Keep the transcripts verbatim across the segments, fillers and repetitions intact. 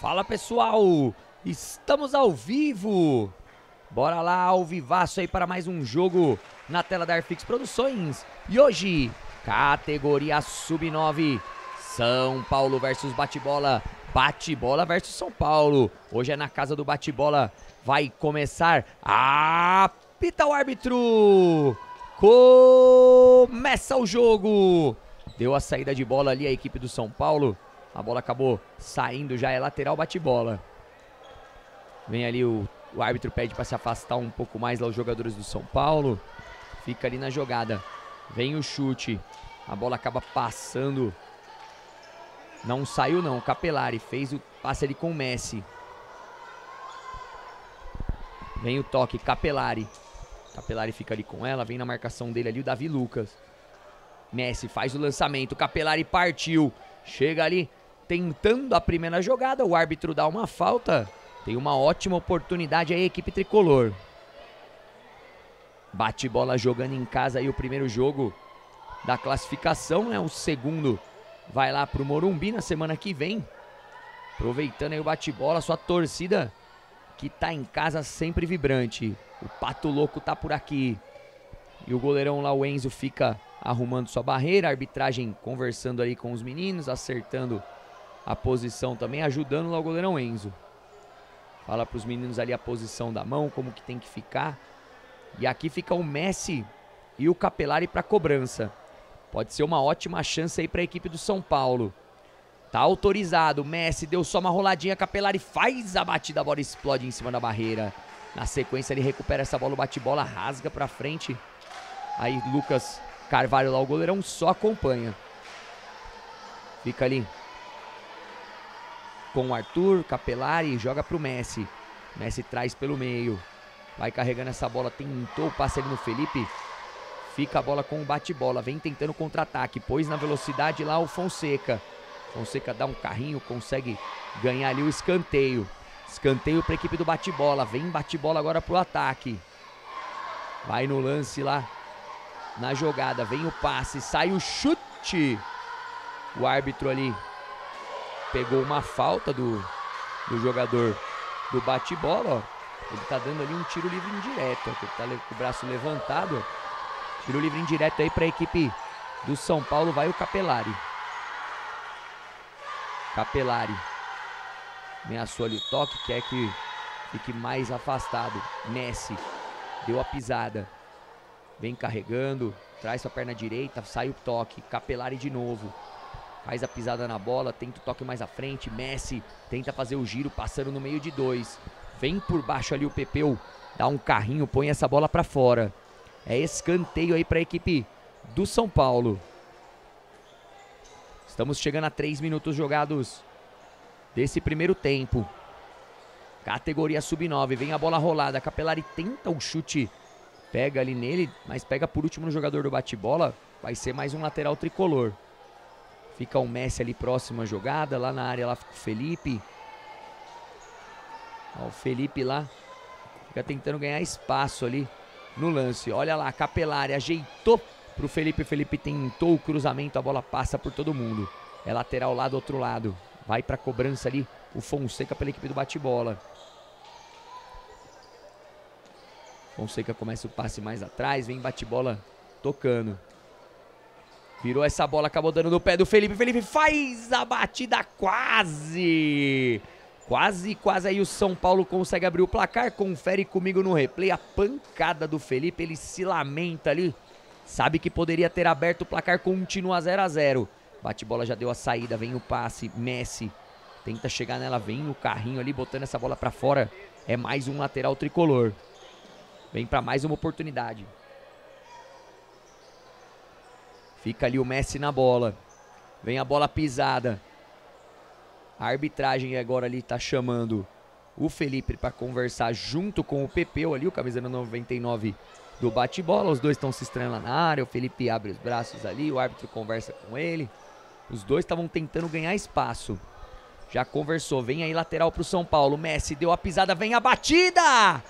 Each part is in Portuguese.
Fala pessoal, estamos ao vivo, bora lá ao vivaço aí para mais um jogo na tela da Airfix Produções. E hoje, categoria sub nove, São Paulo versus Bate-Bola, Bate-Bola versus São Paulo. Hoje é na casa do Bate-Bola, vai começar, apita o árbitro, começa o jogo. Deu a saída de bola ali a equipe do São Paulo. A bola acabou saindo, já é lateral, Bate-Bola. Vem ali o, o árbitro, pede para se afastar um pouco mais lá os jogadores do São Paulo. Fica ali na jogada. Vem o chute. A bola acaba passando. Não saiu não, o Capelari fez o passe ali com o Messi. Vem o toque, Capelari. Capelari fica ali com ela, vem na marcação dele ali o Davi Lucas. Messi faz o lançamento, Capelari partiu. Chega ali tentando a primeira jogada, o árbitro dá uma falta. Tem uma ótima oportunidade aí a equipe tricolor. Bate-Bola jogando em casa aí o primeiro jogo da classificação, né? O segundo vai lá pro Morumbi na semana que vem. Aproveitando aí o Bate-Bola, sua torcida que tá em casa sempre vibrante. O Pato Louco tá por aqui. E o goleirão lá, o Enzo, fica arrumando sua barreira. A arbitragem conversando ali com os meninos, acertando a posição também, ajudando lá o goleirão Enzo. Fala para os meninos ali a posição da mão, como que tem que ficar. E aqui fica o Messi e o Capelari para cobrança. Pode ser uma ótima chance aí para a equipe do São Paulo. Tá autorizado, Messi deu só uma roladinha, Capelari faz a batida, a bola explode em cima da barreira. Na sequência ele recupera essa bola, o Bate-Bola rasga para frente. Aí Lucas Carvalho lá, o goleirão, só acompanha. Fica ali com o Arthur, Capelari, joga pro Messi. Messi traz pelo meio. Vai carregando essa bola, tentou o passe ali no Felipe. Fica a bola com o Bate-Bola, vem tentando contra-ataque. Pôs na velocidade lá o Fonseca. Fonseca dá um carrinho, consegue ganhar ali o escanteio. Escanteio pra equipe do Bate-Bola. Vem Bate-Bola agora pro ataque. Vai no lance lá. Na jogada, vem o passe, sai o chute. O árbitro ali pegou uma falta do, do jogador do Bate-Bola, ó. Ele tá dando ali um tiro livre indireto, ó. Ele tá com o braço levantado, ó. Tiro livre indireto aí pra equipe do São Paulo, vai o Capelari. Capelari. Ameaçou ali o toque, quer que fique mais afastado. Messi deu a pisada. Vem carregando, traz sua perna direita, sai o toque, Capelari de novo. Faz a pisada na bola, tenta o toque mais à frente, Messi tenta fazer o giro, passando no meio de dois. Vem por baixo ali o Pepeu, dá um carrinho, põe essa bola pra fora. É escanteio aí pra equipe do São Paulo. Estamos chegando a três minutos jogados desse primeiro tempo. Categoria sub nove, vem a bola rolada, Capelari tenta o chute. Pega ali nele, mas pega por último no jogador do Bate-Bola. Vai ser mais um lateral tricolor. Fica o Messi ali próximo à jogada. Lá na área lá fica o Felipe. Ó, o Felipe lá fica tentando ganhar espaço ali no lance. Olha lá, Capelari ajeitou pro Felipe. O Felipe tentou o cruzamento, a bola passa por todo mundo. É lateral lá do outro lado. Vai pra cobrança ali o Fonseca pela equipe do Bate-Bola. Fonseca começa o passe mais atrás, vem Bate-Bola tocando. Virou essa bola, acabou dando no pé do Felipe. Felipe faz a batida quase. Quase, quase aí o São Paulo consegue abrir o placar. Confere comigo no replay a pancada do Felipe. Ele se lamenta ali. Sabe que poderia ter aberto o placar, continua zero a zero. Bate-Bola já deu a saída, vem o passe. Messi tenta chegar nela, vem no carrinho ali, botando essa bola pra fora. É mais um lateral tricolor. Vem para mais uma oportunidade. Fica ali o Messi na bola. Vem a bola pisada. A arbitragem agora ali tá chamando o Felipe para conversar junto com o Pepeu ali, o camisa noventa e nove do Bate-Bola. Os dois estão se estranhando lá na área. O Felipe abre os braços ali, o árbitro conversa com ele. Os dois estavam tentando ganhar espaço. Já conversou. Vem aí lateral pro São Paulo. Messi deu a pisada, vem a batida!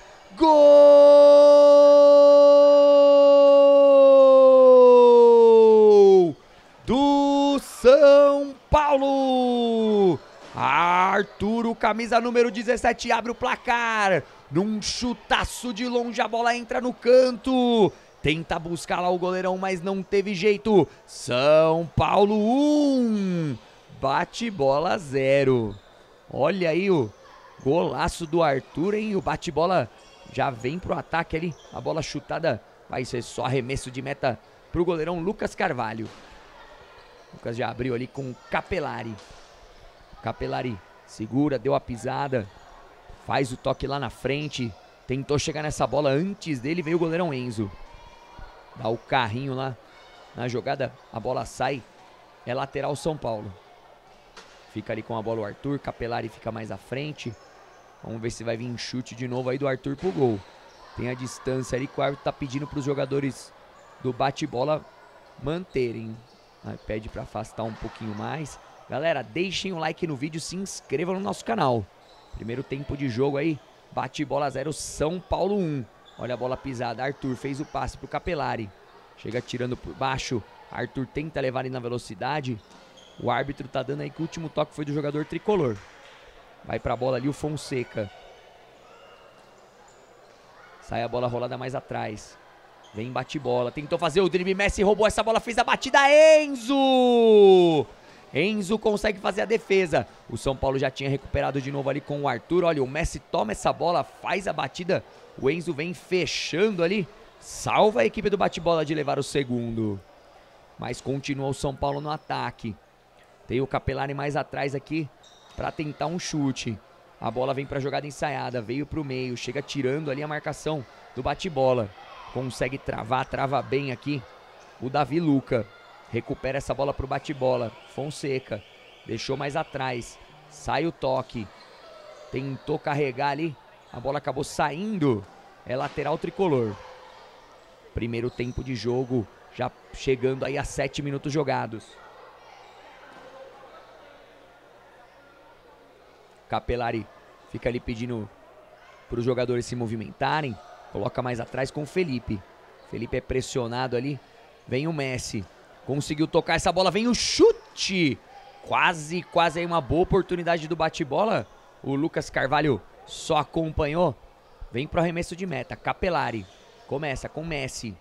Gol do São Paulo! Arthur, camisa número dezessete, abre o placar. Num chutaço de longe, a bola entra no canto. Tenta buscar lá o goleirão, mas não teve jeito. São Paulo um, bate-bola zero. Olha aí o golaço do Arthur, hein? O bate-bola já vem pro ataque ali. A bola chutada vai ser só arremesso de meta pro goleirão Lucas Carvalho. Lucas já abriu ali com o Capelari. Capelari segura, deu a pisada, faz o toque lá na frente, tentou chegar nessa bola, antes dele veio o goleirão Enzo. Dá o carrinho lá na jogada, a bola sai, é lateral São Paulo. Fica ali com a bola o Arthur, Capelari fica mais à frente. Vamos ver se vai vir chute de novo aí do Arthur pro gol. Tem a distância ali que o árbitro tá pedindo pros jogadores do bate-bola manterem. Aí pede pra afastar um pouquinho mais. Galera, deixem o like no vídeo, se inscrevam no nosso canal. Primeiro tempo de jogo aí, bate-bola zero, São Paulo um. Olha a bola pisada, Arthur fez o passe pro Capelari. Chega tirando por baixo, Arthur tenta levar ele na velocidade. O árbitro tá dando aí que o último toque foi do jogador tricolor. Vai pra bola ali o Fonseca. Sai a bola rolada mais atrás. Vem bate-bola, tentou fazer o drible, Messi roubou essa bola, fez a batida, Enzo! Enzo consegue fazer a defesa. O São Paulo já tinha recuperado de novo ali com o Arthur. Olha, o Messi toma essa bola, faz a batida. O Enzo vem fechando ali. Salva a equipe do bate-bola de levar o segundo. Mas continua o São Paulo no ataque. Tem o Capelari mais atrás aqui para tentar um chute. A bola vem para a jogada ensaiada. Veio para o meio, chega tirando ali a marcação do bate-bola. Consegue travar, trava bem aqui o Davi Luca. Recupera essa bola pro bate-bola. Fonseca. Deixou mais atrás. Sai o toque. Tentou carregar ali. A bola acabou saindo. É lateral tricolor. Primeiro tempo de jogo. Já chegando aí a sete minutos jogados. Capelari fica ali pedindo para os jogadores se movimentarem. Coloca mais atrás com o Felipe. Felipe é pressionado ali. Vem o Messi. Conseguiu tocar essa bola, vem o chute. Quase, quase aí uma boa oportunidade do bate-bola. O Lucas Carvalho só acompanhou. Vem pro arremesso de meta. Capelari. Começa com Messi.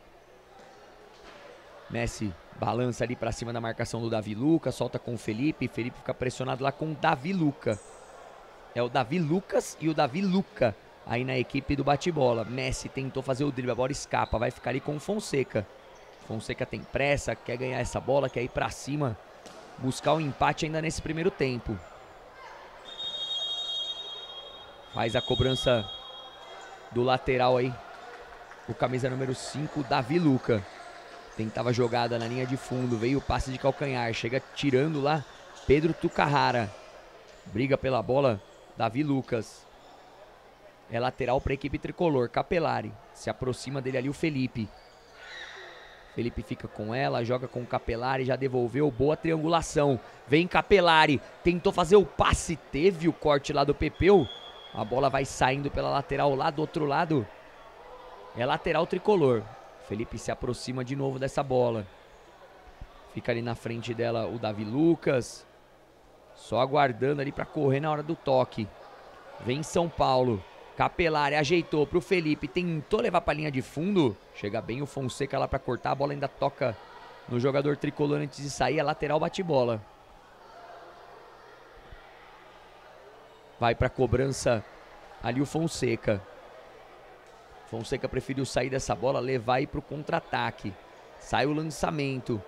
Messi balança ali pra cima da marcação do Davi Luca. Solta com o Felipe. Felipe fica pressionado lá com o Davi Luca. É o Davi Lucas e o Davi Luca aí na equipe do bate-bola. Messi tentou fazer o drible, a bola escapa. Vai ficar ali com o Fonseca. Fonseca tem pressa, quer ganhar essa bola, quer ir pra cima, buscar o um empate ainda nesse primeiro tempo. Faz a cobrança do lateral aí, o camisa número cinco, Davi Luca. Tentava jogada na linha de fundo, veio o passe de calcanhar, chega tirando lá Pedro Tucarrara. Briga pela bola, Davi Lucas. É lateral para a equipe tricolor, Capelari. Se aproxima dele ali o Felipe. Felipe fica com ela, joga com o Capelari, já devolveu, boa triangulação. Vem Capelari, tentou fazer o passe, teve o corte lá do Pepeu. A bola vai saindo pela lateral lá do outro lado. É lateral tricolor. Felipe se aproxima de novo dessa bola. Fica ali na frente dela o Davi Lucas. Só aguardando ali para correr na hora do toque. Vem São Paulo. Capelari ajeitou pro Felipe, tentou levar pra linha de fundo. Chega bem o Fonseca lá pra cortar, a bola ainda toca no jogador tricolor antes de sair, a lateral bate-bola. Vai pra cobrança ali o Fonseca. Fonseca preferiu sair dessa bola, levar aí pro contra-ataque. Sai o lançamento.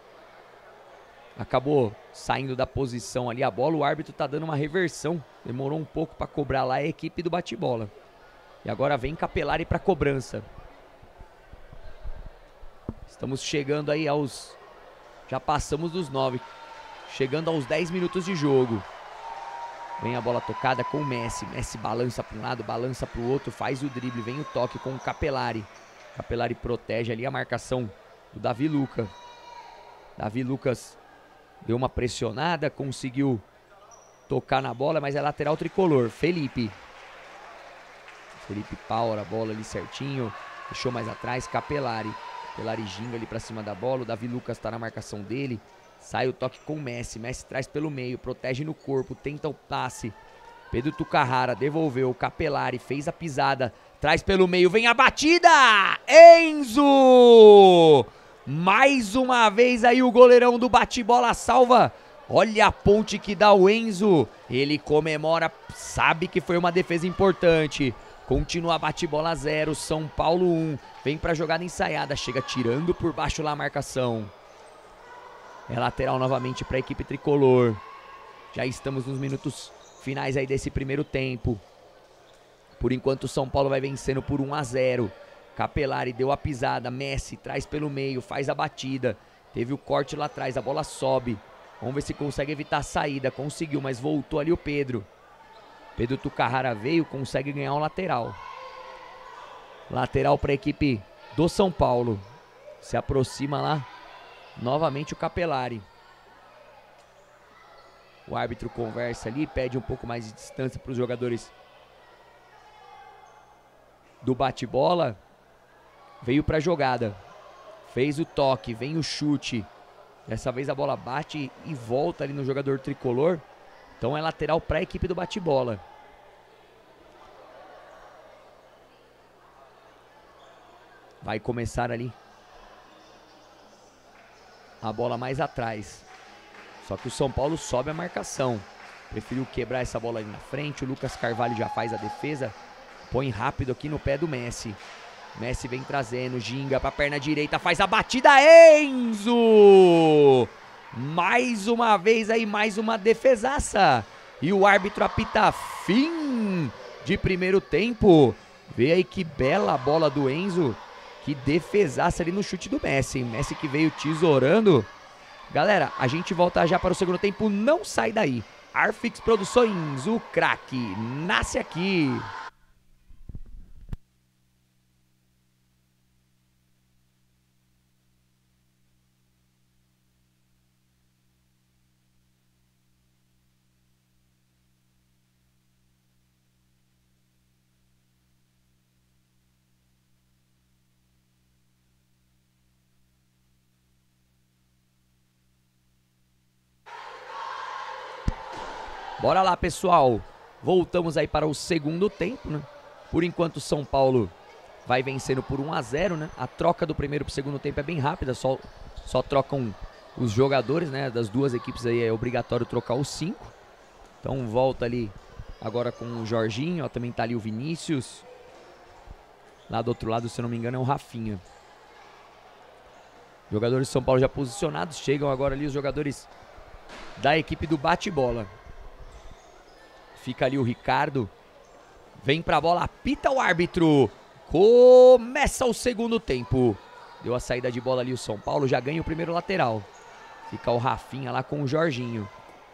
Acabou saindo da posição ali a bola, o árbitro tá dando uma reversão. Demorou um pouco para cobrar lá a equipe do bate-bola. E agora vem Capelari para cobrança. Estamos chegando aí aos... Já passamos dos nove. Chegando aos dez minutos de jogo. Vem a bola tocada com o Messi. Messi balança para um lado, balança para o outro, faz o drible, vem o toque com o Capelari. Capelari protege ali a marcação do Davi Luca. Davi Lucas deu uma pressionada, conseguiu tocar na bola, mas é lateral tricolor. Felipe. Felipe Paura, a bola ali certinho. Deixou mais atrás, Capelari. Capelari ginga ali pra cima da bola. O Davi Lucas tá na marcação dele. Sai o toque com o Messi. Messi traz pelo meio, protege no corpo, tenta o passe. Pedro Tucahara devolveu, Capelari fez a pisada, traz pelo meio, vem a batida! Enzo! Mais uma vez aí o goleirão do bate-bola salva. Olha a ponte que dá o Enzo. Ele comemora, sabe que foi uma defesa importante. Continua bate-bola zero, São Paulo um. Vem pra jogada ensaiada, chega tirando por baixo lá a marcação. É lateral novamente para a equipe tricolor. Já estamos nos minutos finais aí desse primeiro tempo. Por enquanto o São Paulo vai vencendo por um a zero. Capelari deu a pisada, Messi traz pelo meio, faz a batida. Teve o corte lá atrás, a bola sobe. Vamos ver se consegue evitar a saída. Conseguiu, mas voltou ali o Pedro. Pedro Tucahara veio, consegue ganhar um lateral. Lateral para a equipe do São Paulo. Se aproxima lá novamente o Capelari. O árbitro conversa ali, pede um pouco mais de distância para os jogadores do bate-bola. Veio para a jogada. Fez o toque, vem o chute. Dessa vez a bola bate e volta ali no jogador tricolor. Então é lateral para a equipe do bate-bola. Vai começar ali a bola mais atrás. Só que o São Paulo sobe a marcação. Preferiu quebrar essa bola ali na frente. O Lucas Carvalho já faz a defesa. Põe rápido aqui no pé do Messi. Messi vem trazendo. Ginga para a perna direita. Faz a batida. Enzo! Mais uma vez aí, mais uma defesaça. E o árbitro apita fim de primeiro tempo. Vê aí que bela bola do Enzo. Que defesaça ali no chute do Messi. Messi que veio tesourando. Galera, a gente volta já para o segundo tempo. Não sai daí. Arfix Produções, o craque nasce aqui. Bora lá, pessoal. Voltamos aí para o segundo tempo, né? Por enquanto o São Paulo vai vencendo por um a zero, né? A troca do primeiro para o segundo tempo é bem rápida, só, só trocam os jogadores, né? Das duas equipes aí é obrigatório trocar os cinco. Então volta ali agora com o Jorginho, ó, também tá ali o Vinícius. Lá do outro lado, se eu não me engano, é o Rafinha. Jogadores de São Paulo já posicionados, chegam agora ali os jogadores da equipe do bate-bola. Fica ali o Ricardo. Vem pra bola, apita o árbitro. Começa o segundo tempo. Deu a saída de bola ali o São Paulo, já ganha o primeiro lateral. Fica o Rafinha lá com o Jorginho.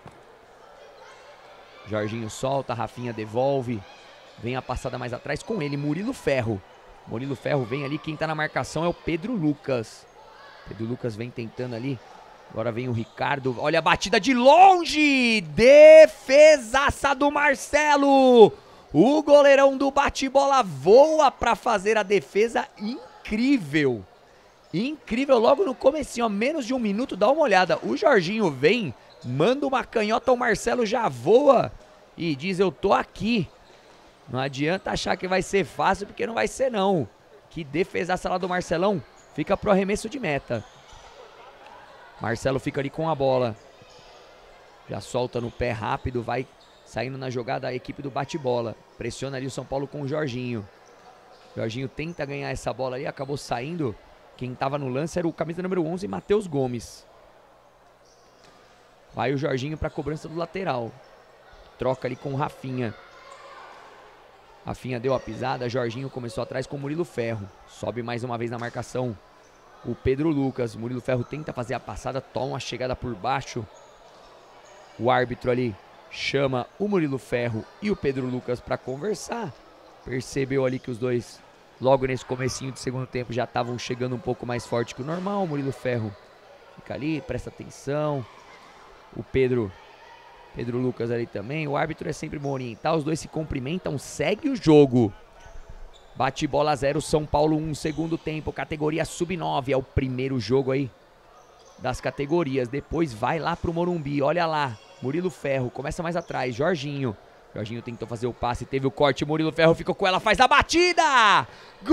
Jorginho solta, Rafinha devolve. Vem a passada mais atrás com ele, Murilo Ferro. Murilo Ferro vem ali, quem tá na marcação é o Pedro Lucas. Pedro Lucas vem tentando ali. Agora vem o Ricardo, olha a batida de longe, defesaça do Marcelo. O goleirão do bate-bola voa para fazer a defesa incrível. Incrível, logo no comecinho, ó, menos de um minuto, dá uma olhada. O Jorginho vem, manda uma canhota, o Marcelo já voa e diz, eu tô aqui. Não adianta achar que vai ser fácil, porque não vai ser não. Que defesaça lá do Marcelão, fica pro arremesso de meta. Marcelo fica ali com a bola. Já solta no pé rápido, vai saindo na jogada a equipe do bate-bola. Pressiona ali o São Paulo com o Jorginho. Jorginho tenta ganhar essa bola ali, acabou saindo. Quem estava no lance era o camisa número onze, Matheus Gomes. Vai o Jorginho para a cobrança do lateral. Troca ali com o Rafinha. Rafinha deu a pisada, Jorginho começou atrás com o Murilo Ferro. Sobe mais uma vez na marcação o Pedro Lucas. Murilo Ferro tenta fazer a passada, toma a chegada por baixo. O árbitro ali chama o Murilo Ferro e o Pedro Lucas para conversar. Percebeu ali que os dois, logo nesse comecinho de segundo tempo, já estavam chegando um pouco mais forte que o normal. O Murilo Ferro fica ali, presta atenção. O Pedro, Pedro Lucas ali também. O árbitro é sempre bom orientar, os dois se cumprimentam, segue o jogo. Bate bola zero, São Paulo um, segundo tempo, categoria sub nove, é o primeiro jogo aí das categorias. Depois vai lá pro Morumbi, olha lá. Murilo Ferro, começa mais atrás, Jorginho. Jorginho tentou fazer o passe, teve o corte, Murilo Ferro ficou com ela, faz a batida!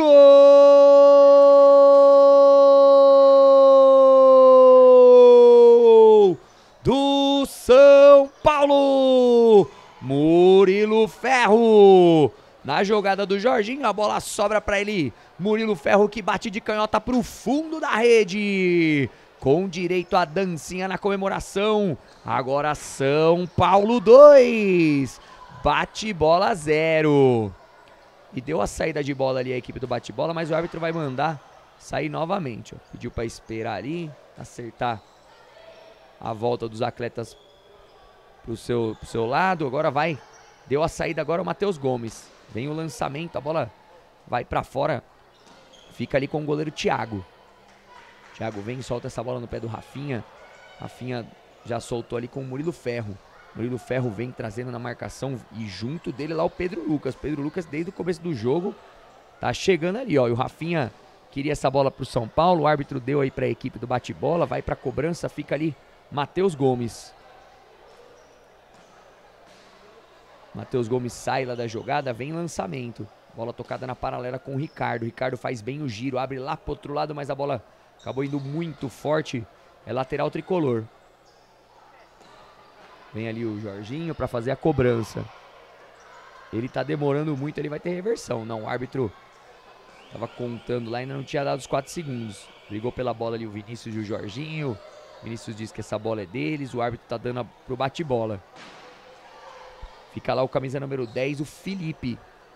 Gol do São Paulo! Murilo Ferro! Na jogada do Jorginho, a bola sobra para ele. Murilo Ferro que bate de canhota pro fundo da rede. Com direito à dancinha na comemoração. Agora São Paulo dois. Bate-bola zero. E deu a saída de bola ali a equipe do bate-bola, mas o árbitro vai mandar sair novamente. Ó. Pediu para esperar ali, acertar a volta dos atletas pro seu, pro seu lado. Agora vai. Deu a saída agora o Matheus Gomes. Vem o lançamento, a bola vai para fora. Fica ali com o goleiro Thiago. Thiago vem, solta essa bola no pé do Rafinha. Rafinha já soltou ali com o Murilo Ferro. Murilo Ferro vem trazendo na marcação e junto dele lá o Pedro Lucas. Pedro Lucas desde o começo do jogo tá chegando ali, ó. E o Rafinha queria essa bola pro São Paulo. O árbitro deu aí pra equipe do bate-bola. Vai pra cobrança, fica ali Matheus Gomes. Matheus Gomes sai lá da jogada, vem lançamento. Bola tocada na paralela com o Ricardo. Ricardo faz bem o giro, abre lá pro outro lado, mas a bola acabou indo muito forte. É lateral tricolor. Vem ali o Jorginho para fazer a cobrança. Ele tá demorando muito, ele vai ter reversão. Não, o árbitro tava contando lá, ainda não tinha dado os quatro segundos. Brigou pela bola ali o Vinícius e o Jorginho. O Vinícius diz que essa bola é deles. O árbitro tá dando a, pro bate-bola. Fica lá o camisa número dez, o Felipe.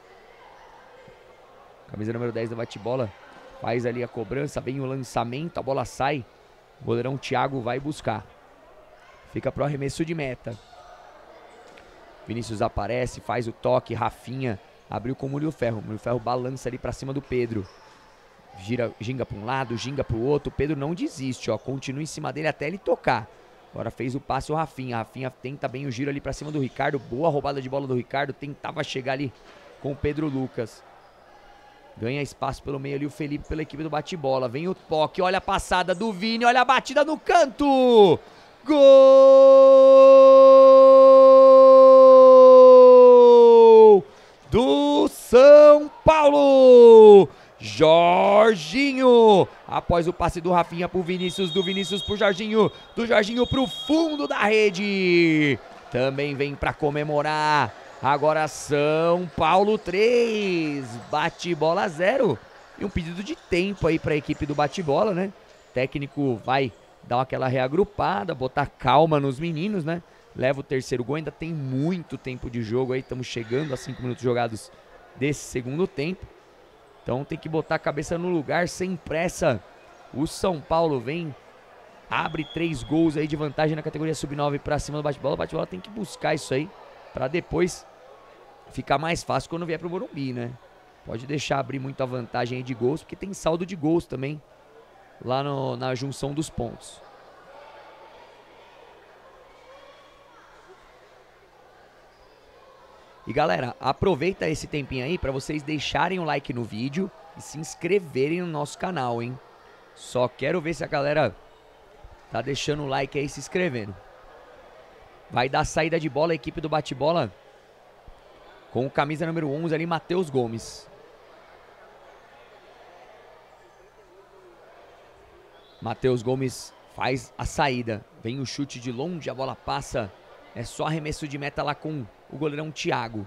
Camisa número dez do bate-bola. Faz ali a cobrança, vem o lançamento, a bola sai. O goleirão Thiago vai buscar. Fica pro arremesso de meta. Vinícius aparece, faz o toque, Rafinha abriu com o Murilo Ferro. O Murilo Ferro balança ali pra cima do Pedro. Gira, ginga pra um lado, ginga pro outro. O Pedro não desiste, ó. Continua em cima dele até ele tocar. Agora fez o passe o Rafinha. Rafinha tenta bem o giro ali pra cima do Ricardo. Boa roubada de bola do Ricardo. Tentava chegar ali com o Pedro Lucas. Ganha espaço pelo meio ali o Felipe pela equipe do bate-bola. Vem o toque, olha a passada do Vini. Olha a batida no canto. Gol do São Paulo. Jorginho, após o passe do Rafinha pro Vinícius, do Vinícius pro Jorginho, do Jorginho pro fundo da rede. Também vem para comemorar. Agora São Paulo três, bate-bola zero. E um pedido de tempo aí para a equipe do bate-bola, né? O técnico vai dar aquela reagrupada, botar calma nos meninos, né? Leva o terceiro gol, ainda tem muito tempo de jogo aí, estamos chegando a cinco minutos jogados desse segundo tempo. Então tem que botar a cabeça no lugar, sem pressa. O São Paulo vem, abre três gols aí de vantagem na categoria sub nove para cima do bate-bola. O bate-bola tem que buscar isso aí, para depois ficar mais fácil quando vier pro Morumbi, né? Pode deixar abrir muita vantagem aí de gols, porque tem saldo de gols também lá no, na junção dos pontos. E galera, aproveita esse tempinho aí para vocês deixarem o like no vídeo e se inscreverem no nosso canal, hein? Só quero ver se a galera tá deixando o like aí e se inscrevendo. Vai dar saída de bola a equipe do bate-bola com o camisa número onze ali, Matheus Gomes. Matheus Gomes faz a saída. Vem o chute de longe, a bola passa. É só arremesso de meta lá com o goleirão Thiago.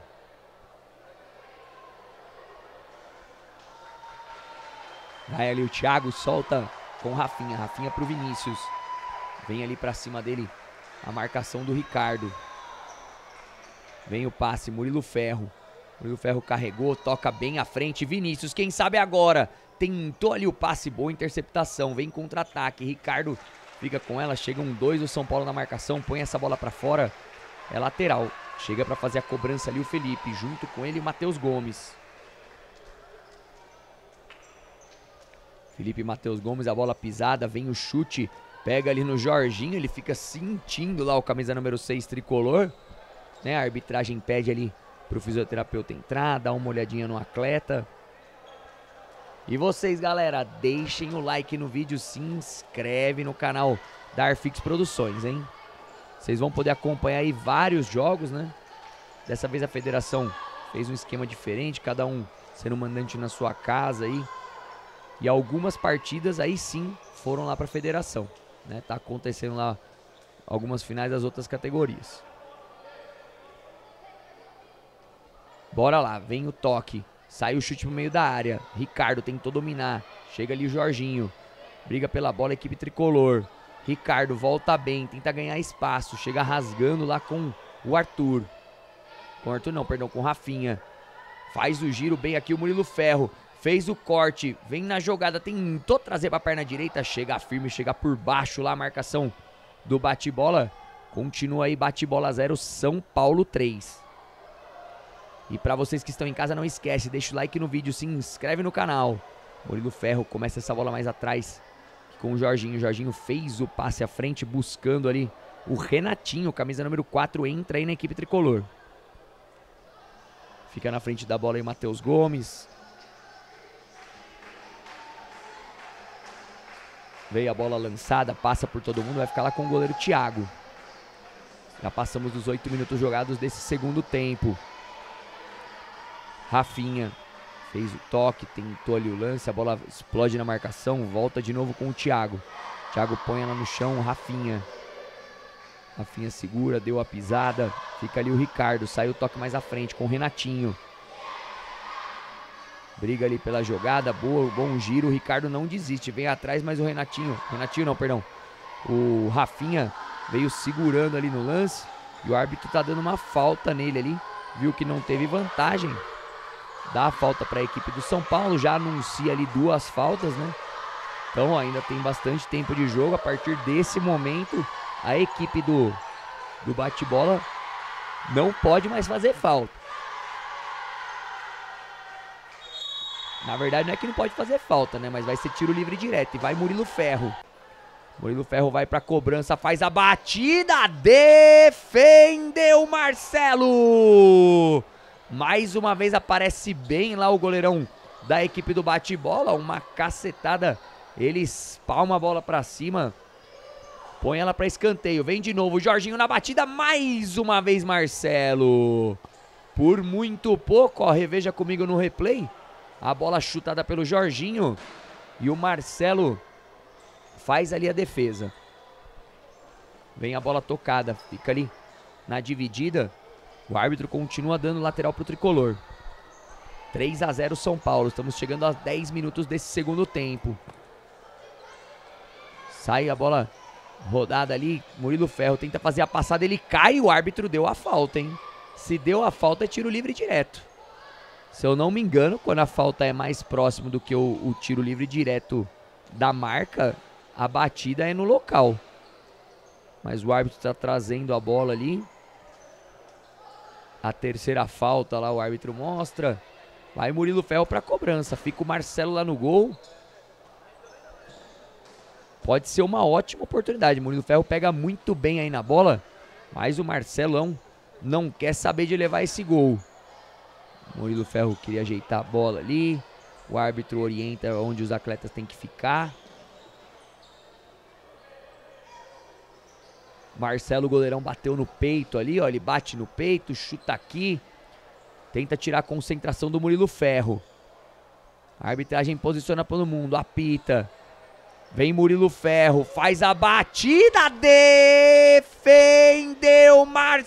Vai ali o Thiago, solta com o Rafinha. Rafinha pro Vinícius. Vem ali pra cima dele a marcação do Ricardo. Vem o passe, Murilo Ferro. Murilo Ferro carregou, toca bem à frente. Vinícius, quem sabe agora? Tentou ali o passe, boa interceptação. Vem contra-ataque, Ricardo fica com ela, chega um dois o São Paulo na marcação, põe essa bola pra fora. É lateral. Chega pra fazer a cobrança ali o Felipe, junto com ele o Matheus Gomes. Felipe e Matheus Gomes, a bola pisada, vem o chute, pega ali no Jorginho, ele fica sentindo lá o camisa número seis tricolor. Né, a arbitragem pede ali pro fisioterapeuta entrar, dar uma olhadinha no atleta. E vocês, galera, deixem o like no vídeo, se inscreve no canal da Arfix Produções, hein? Vocês vão poder acompanhar aí vários jogos, né? Dessa vez a federação fez um esquema diferente, cada um sendo mandante na sua casa aí. E algumas partidas aí sim foram lá para a federação, né? Tá acontecendo lá algumas finais das outras categorias. Bora lá, vem o toque. Sai o chute pro meio da área. Ricardo tentou dominar. Chega ali o Jorginho. Briga pela bola, equipe tricolor. Ricardo volta bem, tenta ganhar espaço. Chega rasgando lá com o Arthur. Com o Arthur não, perdão, com o Rafinha. Faz o giro bem aqui o Murilo Ferro. Fez o corte, vem na jogada, tentou trazer pra perna direita. Chega firme, chega por baixo lá a marcação do bate-bola. Continua aí, bate-bola zero, São Paulo três. E pra vocês que estão em casa, não esquece, deixa o like no vídeo, se inscreve no canal. Murilo Ferro começa essa bola mais atrás com o Jorginho. O Jorginho fez o passe à frente, buscando ali o Renatinho, camisa número quatro, entra aí na equipe tricolor. Fica na frente da bola aí o Matheus Gomes. Veio a bola lançada, passa por todo mundo, vai ficar lá com o goleiro Thiago. Já passamos dos oito minutos jogados desse segundo tempo. Rafinha fez o toque, tentou ali o lance, a bola explode na marcação, volta de novo com o Thiago. Thiago põe ela no chão, Rafinha. Rafinha segura, deu a pisada, fica ali o Ricardo, sai o toque mais à frente com o Renatinho. Briga ali pela jogada, boa, bom giro, o Ricardo não desiste, vem atrás, mas o Renatinho, Renatinho não, perdão, o Rafinha veio segurando ali no lance e o árbitro tá dando uma falta nele ali, viu que não teve vantagem. Dá a falta para a equipe do São Paulo, já anuncia ali duas faltas, né? Então ainda tem bastante tempo de jogo. A partir desse momento, a equipe do, do bate-bola não pode mais fazer falta. Na verdade não é que não pode fazer falta, né? Mas vai ser tiro livre direto e vai Murilo Ferro. Murilo Ferro vai para a cobrança, faz a batida, defendeu Marcelo! Mais uma vez aparece bem lá o goleirão da equipe do bate-bola. Uma cacetada. Ele espalma a bola pra cima. Põe ela pra escanteio. Vem de novo o Jorginho na batida. Mais uma vez Marcelo. Por muito pouco, ó. Reveja comigo no replay. A bola chutada pelo Jorginho. E o Marcelo faz ali a defesa. Vem a bola tocada. Fica ali na dividida. O árbitro continua dando lateral pro tricolor. três a zero São Paulo. Estamos chegando aos dez minutos desse segundo tempo. Sai a bola rodada ali. Murilo Ferro tenta fazer a passada. Ele cai. O árbitro deu a falta, hein? Se deu a falta, é tiro livre direto. Se eu não me engano, quando a falta é mais próximo do que o, o tiro livre direto da marca, a batida é no local. Mas o árbitro está trazendo a bola ali. A terceira falta lá o árbitro mostra. Vai Murilo Ferro para cobrança. Fica o Marcelo lá no gol. Pode ser uma ótima oportunidade. Murilo Ferro pega muito bem aí na bola. Mas o Marcelão não quer saber de levar esse gol. Murilo Ferro queria ajeitar a bola ali. O árbitro orienta onde os atletas têm que ficar. Marcelo, o goleirão, bateu no peito ali, ó. Ele bate no peito, chuta aqui. Tenta tirar a concentração do Murilo Ferro. A arbitragem posiciona todo mundo, apita. Vem Murilo Ferro, faz a batida, defendeu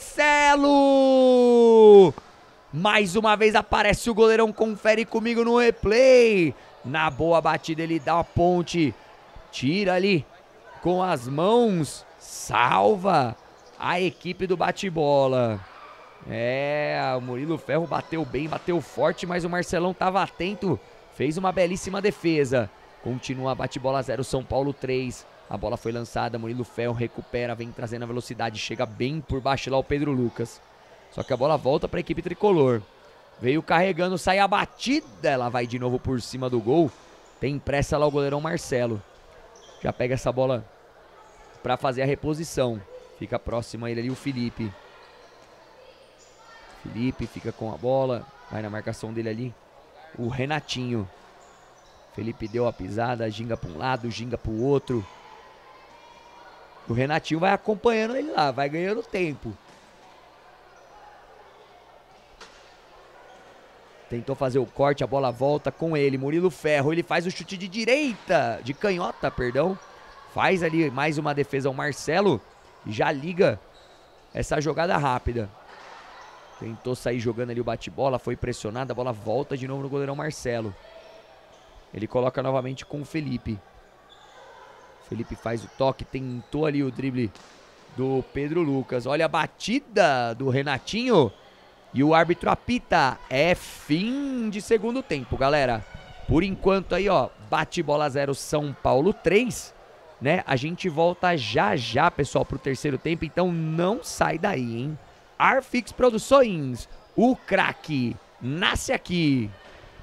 Marcelo! Mais uma vez aparece o goleirão, confere comigo no replay. Na boa batida ele dá a ponte, tira ali com as mãos. Salva a equipe do bate-bola. É, o Murilo Ferro bateu bem, bateu forte, mas o Marcelão estava atento. Fez uma belíssima defesa. Continua bate-bola zero, São Paulo três. A bola foi lançada, Murilo Ferro recupera, vem trazendo a velocidade. Chega bem por baixo lá o Pedro Lucas. Só que a bola volta para a equipe tricolor. Veio carregando, sai a batida. Ela vai de novo por cima do gol. Tem pressa lá o goleirão Marcelo. Já pega essa bola para fazer a reposição. Fica próximo a ele ali o Felipe. Felipe fica com a bola. Vai na marcação dele ali o Renatinho. Felipe deu a pisada, ginga para um lado, ginga para o outro. O Renatinho vai acompanhando ele lá, vai ganhando tempo. Tentou fazer o corte, a bola volta com ele, Murilo Ferro, ele faz o chute de direita, de canhota, perdão. Faz ali mais uma defesa o Marcelo e já liga essa jogada rápida. Tentou sair jogando ali o bate-bola, foi pressionado, a bola volta de novo no goleirão Marcelo. Ele coloca novamente com o Felipe. Felipe faz o toque, tentou ali o drible do Pedro Lucas. Olha a batida do Renatinho. E o árbitro apita. É fim de segundo tempo, galera. Por enquanto aí, ó, bate-bola zero, São Paulo três, né? A gente volta já já, pessoal, pro terceiro tempo. Então não sai daí, hein? Arfix Produções, o craque nasce aqui.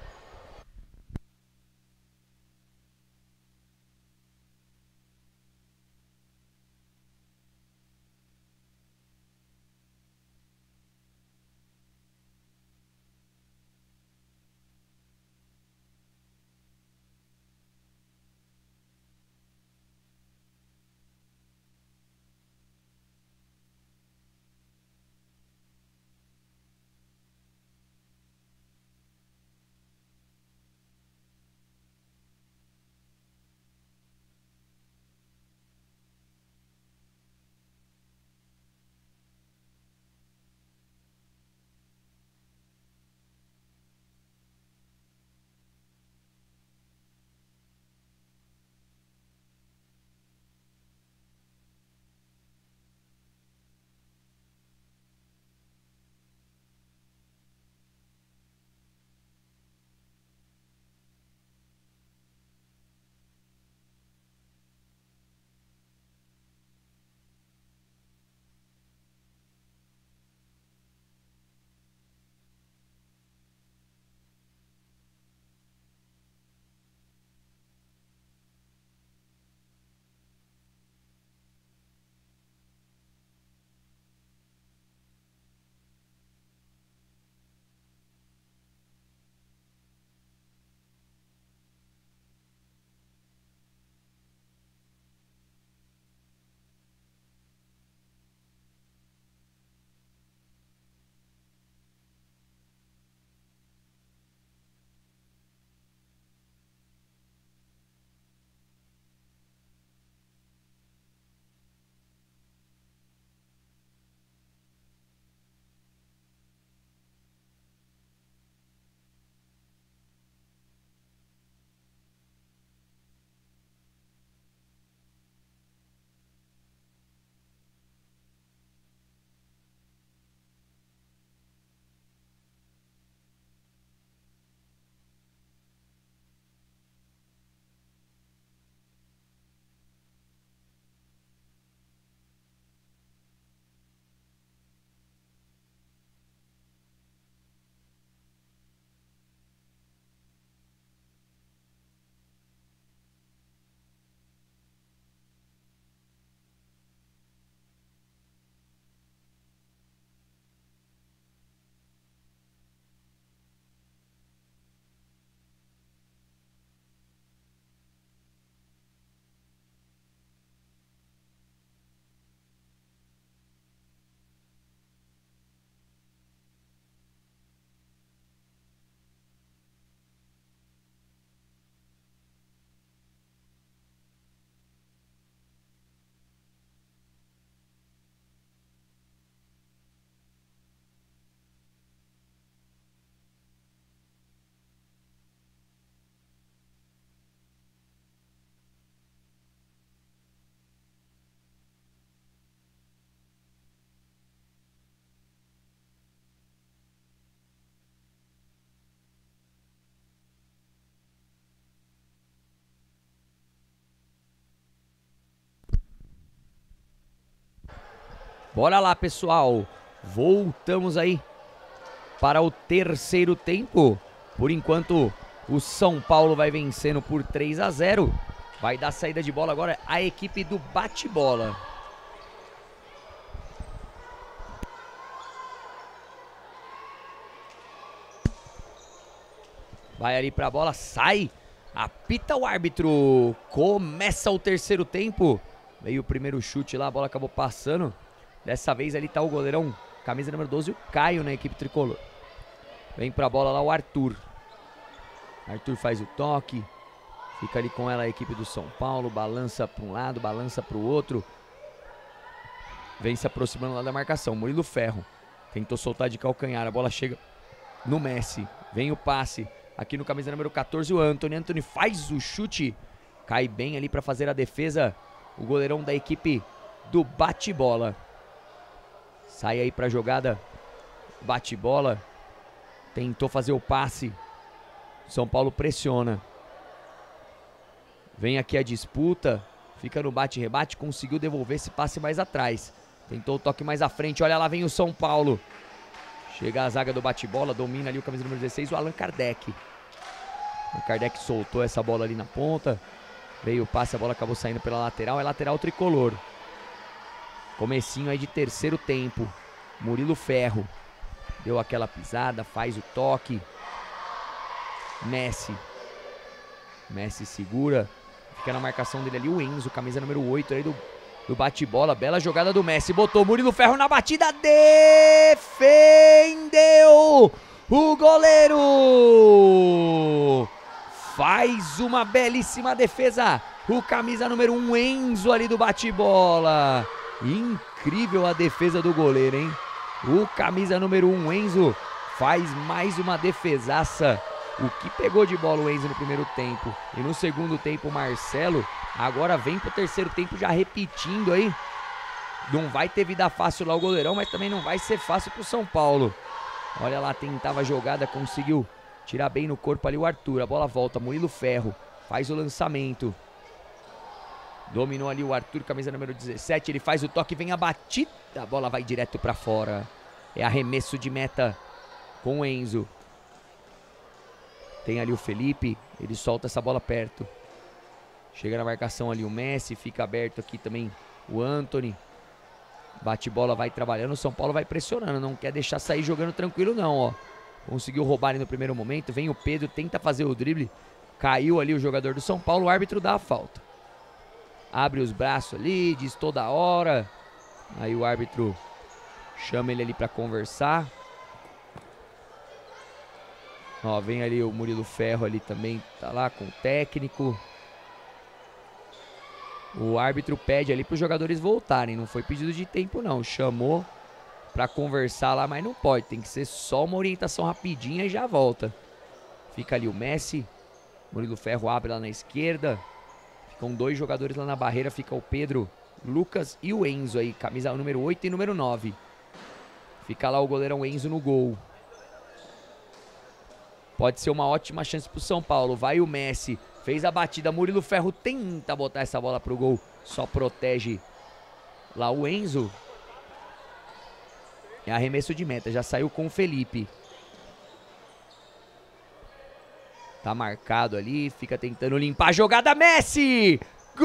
Bora lá, pessoal. Voltamos aí para o terceiro tempo. Por enquanto, o São Paulo vai vencendo por três a zero. Vai dar saída de bola agora a equipe do bate-bola. Vai ali pra bola, sai. Apita o árbitro. Começa o terceiro tempo. Veio o primeiro chute lá, a bola acabou passando. Dessa vez ali tá o goleirão, camisa número doze, o Caio na equipe tricolor. Vem pra bola lá o Arthur. Arthur faz o toque. Fica ali com ela a equipe do São Paulo. Balança pra um lado, balança pro outro. Vem se aproximando lá da marcação. Murilo Ferro tentou soltar de calcanhar. A bola chega no Messi. Vem o passe. Aqui no camisa número quatorze, o Anthony. Anthony faz o chute. Cai bem ali pra fazer a defesa. O goleirão da equipe do bate-bola. Sai aí pra jogada. Bate-bola. Tentou fazer o passe. São Paulo pressiona. Vem aqui a disputa. Fica no bate-rebate. Conseguiu devolver esse passe mais atrás. Tentou o toque mais à frente. Olha lá, vem o São Paulo. Chega a zaga do bate-bola. Domina ali o camisa número dezesseis, o Allan Kardec. O Kardec soltou essa bola ali na ponta. Veio o passe, a bola acabou saindo pela lateral. É lateral tricolor. Comecinho aí de terceiro tempo. Murilo Ferro. Deu aquela pisada, faz o toque. Messi. Messi segura. Fica na marcação dele ali o Enzo, camisa número oito aí do, do bate-bola. Bela jogada do Messi. Botou Murilo Ferro na batida. Defendeu o goleiro. Faz uma belíssima defesa. O camisa número um, Enzo ali do bate-bola. Incrível a defesa do goleiro, hein? O camisa número um, Enzo, faz mais uma defesaça. O que pegou de bola o Enzo no primeiro tempo. E no segundo tempo o Marcelo. Agora vem pro terceiro tempo já repetindo aí. Não vai ter vida fácil lá o goleirão, mas também não vai ser fácil pro São Paulo. Olha lá, tentava a jogada, conseguiu tirar bem no corpo ali o Arthur. A bola volta, Murilo Ferro faz o lançamento. Dominou ali o Arthur, camisa número dezessete. Ele faz o toque, vem a batida. A bola vai direto pra fora. É arremesso de meta com o Enzo. Tem ali o Felipe. Ele solta essa bola perto. Chega na marcação ali o Messi. Fica aberto aqui também o Anthony. Bate bola, vai trabalhando. O São Paulo vai pressionando. Não quer deixar sair jogando tranquilo não, ó. Conseguiu roubar ali no primeiro momento. Vem o Pedro, tenta fazer o drible. Caiu ali o jogador do São Paulo. O árbitro dá a falta. Abre os braços ali, diz toda hora. Aí o árbitro chama ele ali pra conversar. Ó, vem ali o Murilo Ferro ali também, tá lá com o técnico. O árbitro pede ali pros jogadores voltarem, não foi pedido de tempo não. Chamou pra conversar lá, mas não pode, tem que ser só uma orientação rapidinha e já volta. Fica ali o Messi. Murilo Ferro abre lá na esquerda. Com dois jogadores lá na barreira, fica o Pedro, Lucas e o Enzo aí, camisa número oito e número nove. Fica lá o goleirão Enzo no gol. Pode ser uma ótima chance pro São Paulo. Vai o Messi, fez a batida, Murilo Ferro tenta botar essa bola pro gol, só protege lá o Enzo. É arremesso de meta, já saiu com o Felipe. Tá marcado ali, fica tentando limpar a jogada, Messi!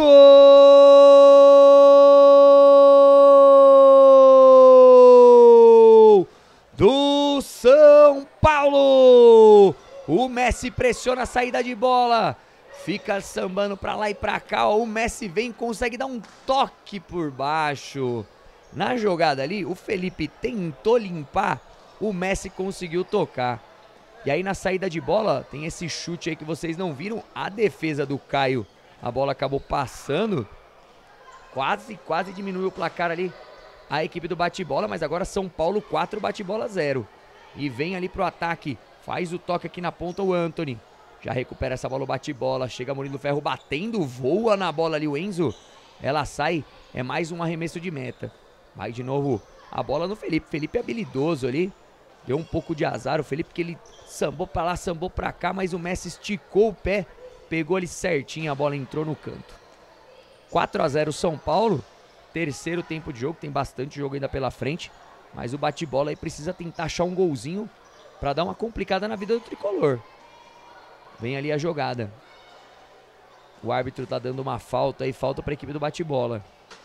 Gol do São Paulo! O Messi pressiona a saída de bola, fica sambando pra lá e pra cá, ó. O Messi vem e consegue dar um toque por baixo. Na jogada ali, o Felipe tentou limpar, o Messi conseguiu tocar. E aí na saída de bola, tem esse chute aí que vocês não viram. A defesa do Caio, a bola acabou passando. Quase, quase diminuiu o placar ali a equipe do bate-bola. Mas agora São Paulo quatro, bate-bola zero. E vem ali pro ataque, faz o toque aqui na ponta o Anthony. Já recupera essa bola o bate-bola, chega Murilo Ferro batendo, voa na bola ali o Enzo. Ela sai, é mais um arremesso de meta. Vai de novo a bola no Felipe. Felipe é habilidoso ali. Deu um pouco de azar o Felipe, que ele sambou pra lá, sambou pra cá, mas o Messi esticou o pé, pegou ele certinho, a bola entrou no canto. quatro a zero São Paulo, terceiro tempo de jogo, tem bastante jogo ainda pela frente, mas o bate-bola aí precisa tentar achar um golzinho pra dar uma complicada na vida do tricolor. Vem ali a jogada. O árbitro tá dando uma falta aí, falta pra equipe do bate-bola.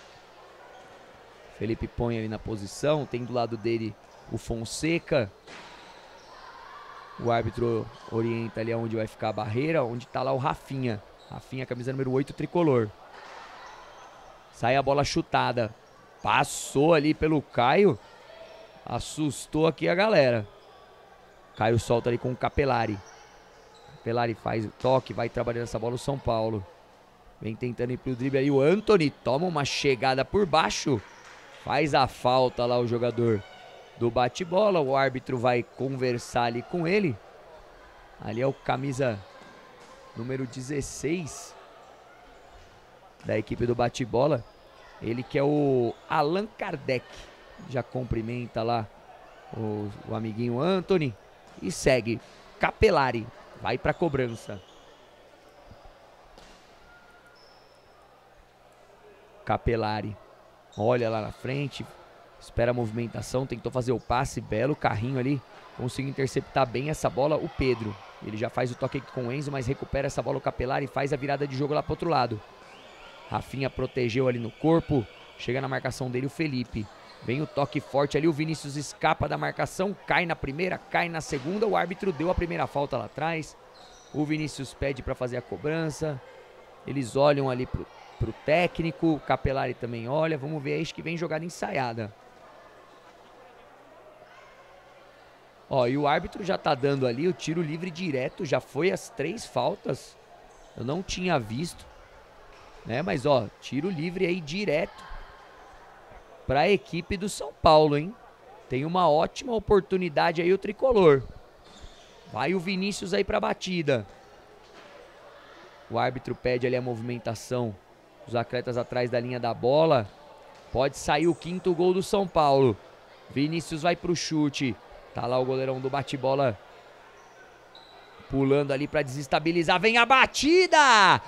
Felipe põe ali na posição, tem do lado dele o Fonseca. O árbitro orienta ali onde vai ficar a barreira, onde tá lá o Rafinha. Rafinha, camisa número oito, tricolor. Sai a bola chutada. Passou ali pelo Caio. Assustou aqui a galera. Caio solta ali com o Capelari. Capelari faz o toque, vai trabalhando essa bola o São Paulo. Vem tentando ir pro drible aí o Antony. Toma uma chegada por baixo. Faz a falta lá o jogador do bate-bola. O árbitro vai conversar ali com ele. Ali é o camisa número dezesseis da equipe do bate-bola. Ele que é o Allan Kardec. Já cumprimenta lá o, o amiguinho Antony. E segue. Capelari vai pra cobrança. Capelari olha lá na frente, espera a movimentação, tentou fazer o passe, belo carrinho ali, conseguiu interceptar bem essa bola o Pedro. Ele já faz o toque aqui com o Enzo, mas recupera essa bola o Capelari e faz a virada de jogo lá pro outro lado. Rafinha protegeu ali no corpo, chega na marcação dele o Felipe. Vem o toque forte ali, o Vinícius escapa da marcação, cai na primeira, cai na segunda, o árbitro deu a primeira falta lá atrás. O Vinícius pede para fazer a cobrança, eles olham ali pro pro técnico, o Capelari também olha, vamos ver, acho que vem jogada ensaiada. Ó, e o árbitro já tá dando ali o tiro livre direto, já foi as três faltas, eu não tinha visto, né, mas ó, tiro livre aí direto pra equipe do São Paulo, hein, tem uma ótima oportunidade aí o tricolor, vai o Vinícius aí pra batida, o árbitro pede ali a movimentação. Os atletas atrás da linha da bola. Pode sair o quinto gol do São Paulo. Vinícius vai pro chute. Tá lá o goleirão do bate-bola. Pulando ali pra desestabilizar. Vem a batida!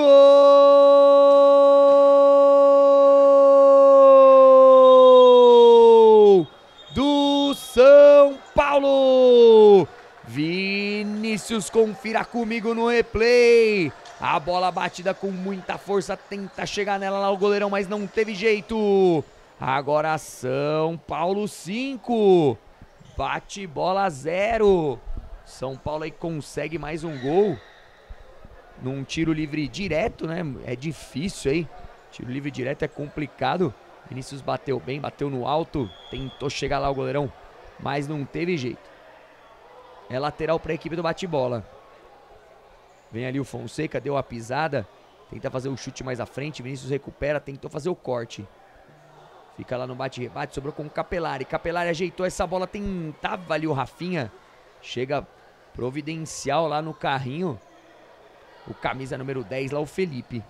Gol! Do São Paulo! Vinícius, confira comigo no replay. A bola batida com muita força, tenta chegar nela lá o goleirão, mas não teve jeito. Agora São Paulo cinco, bate bola zero. São Paulo aí consegue mais um gol. Num tiro livre direto, né? É difícil aí. Tiro livre direto é complicado. Vinícius bateu bem, bateu no alto. Tentou chegar lá o goleirão, mas não teve jeito. É lateral para a equipe do bate-bola. Vem ali o Fonseca, deu a pisada. Tenta fazer o chute mais à frente. Vinícius recupera, tentou fazer o corte. Fica lá no bate-rebate, sobrou com o Capelari. Capelari ajeitou essa bola, tentava ali o Rafinha. Chega providencial lá no carrinho. O camisa número dez lá, o Felipe.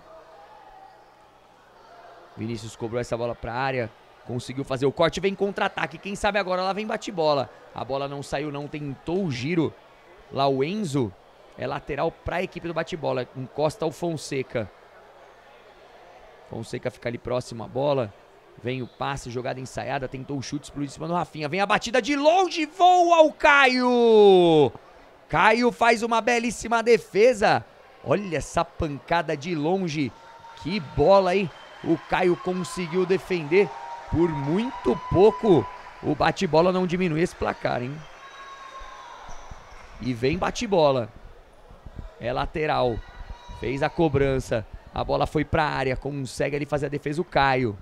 Vinícius cobrou essa bola pra área. Conseguiu fazer o corte, vem contra-ataque. Quem sabe agora lá vem bate-bola. A bola não saiu não, tentou o giro. Lá o Enzo. É lateral para a equipe do bate-bola. Encosta o Fonseca. Fonseca fica ali próximo à bola. Vem o passe, jogada ensaiada. Tentou o chute, explodiu em cima do Rafinha. Vem a batida de longe, voa o Caio. Caio faz uma belíssima defesa. Olha essa pancada de longe. Que bola aí. O Caio conseguiu defender. Por muito pouco, o bate-bola não diminui esse placar, hein? E vem bate-bola. É lateral. Fez a cobrança. A bola foi pra área. Consegue ali fazer a defesa o Caio.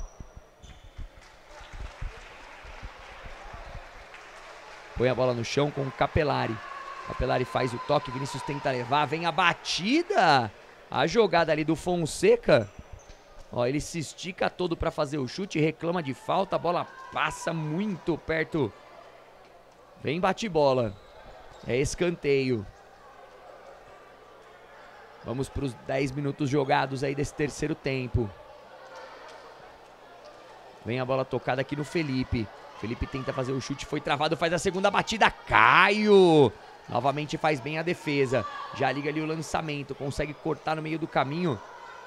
Põe a bola no chão com o Capelari. Capelari faz o toque. Vinícius tenta levar. Vem a batida. A jogada ali do Fonseca. Ó, ele se estica todo pra fazer o chute. Reclama de falta. A bola passa muito perto. Vem bate-bola. É escanteio. Vamos para os dez minutos jogados aí desse terceiro tempo. Vem a bola tocada aqui no Felipe. Felipe tenta fazer o chute, foi travado, faz a segunda batida. Caio! Novamente faz bem a defesa. Já liga ali o lançamento, consegue cortar no meio do caminho.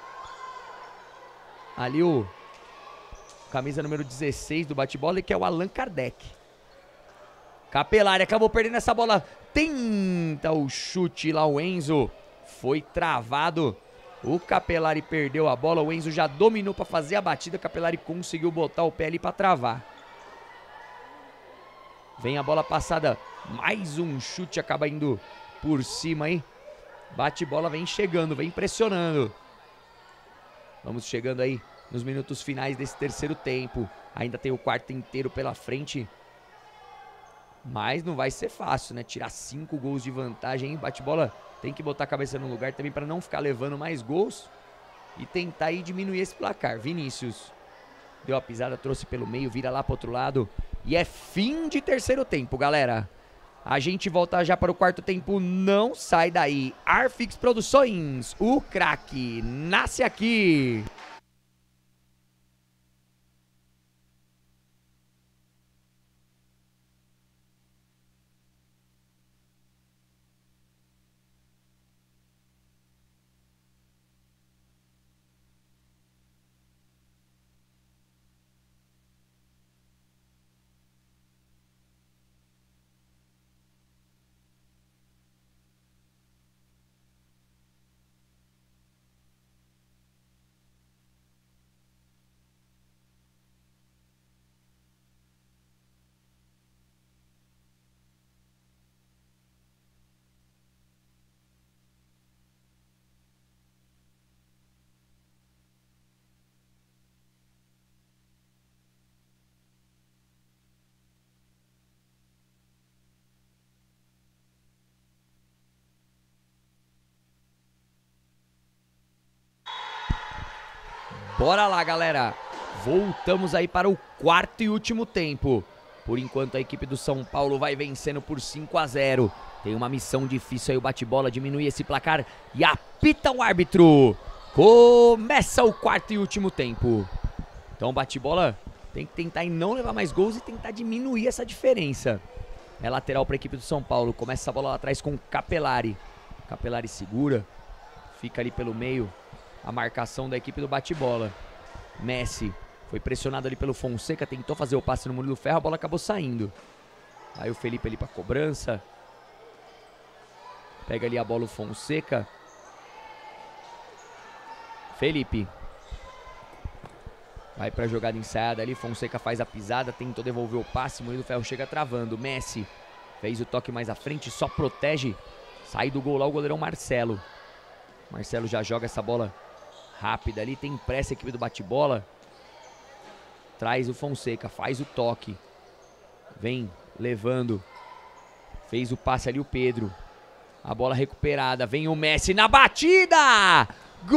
Ali o camisa número dezesseis do bate-bola, que é o Allan Kardec. Capelari acabou perdendo essa bola. Tenta o chute lá o Enzo. Foi travado. O Capelari perdeu a bola. O Enzo já dominou para fazer a batida. O Capelari conseguiu botar o pé ali para travar. Vem a bola passada, mais um chute, acaba indo por cima aí. Bate bola, vem chegando, vem pressionando. Vamos chegando aí nos minutos finais desse terceiro tempo. Ainda tem o quarto inteiro pela frente. Mas não vai ser fácil, né? Tirar cinco gols de vantagem, hein? Bate-bola tem que botar a cabeça no lugar também para não ficar levando mais gols. E tentar aí diminuir esse placar. Vinícius deu a pisada, trouxe pelo meio, vira lá pro outro lado. E é fim de terceiro tempo, galera. A gente volta já para o quarto tempo, não sai daí. Arfix Produções, o craque nasce aqui. Bora lá, galera. Voltamos aí para o quarto e último tempo. Por enquanto a equipe do São Paulo vai vencendo por cinco a zero. Tem uma missão difícil aí, o bate-bola, diminuir esse placar e apita o árbitro. Começa o quarto e último tempo. Então o bate-bola tem que tentar em não levar mais gols e tentar diminuir essa diferença. É lateral para a equipe do São Paulo. Começa a bola lá atrás com o Capelari. Capelari segura. Fica ali pelo meio a marcação da equipe do bate-bola. Messi foi pressionado ali pelo Fonseca, tentou fazer o passe no Murilo Ferro, a bola acabou saindo. Aí o Felipe ali pra cobrança. Pega ali a bola o Fonseca. Felipe. Vai pra jogada ensaiada ali, Fonseca faz a pisada, tentou devolver o passe, Murilo Ferro chega travando. Messi fez o toque mais à frente, só protege. Sai do gol lá o goleirão Marcelo. Marcelo já joga essa bola rápida ali, tem pressa a equipe do bate-bola. Traz o Fonseca, faz o toque. Vem levando. Fez o passe ali o Pedro. A bola recuperada, vem o Messi na batida!